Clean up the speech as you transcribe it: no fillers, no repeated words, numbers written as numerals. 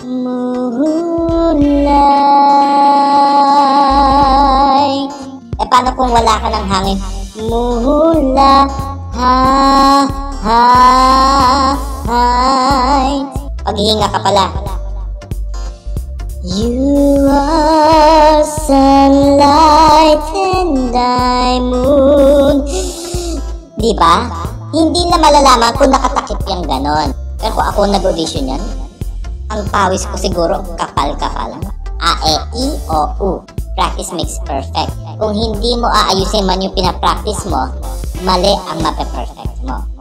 Moonlight. Eh, paano kung wala ka ng hangin? Moonlight. Paghihinga ka pala. You are sunlight and I'm moon. Di ba? Hindi na malalaman kung nakatakip yung ganon. Pero kung ako nag-audition yan, ang pawis ko siguro kapal-kapal. A, E, I, O, U. Practice makes perfect. Kung hindi mo aayusin man yung pinapractice mo, mali ang mape-perfect mo.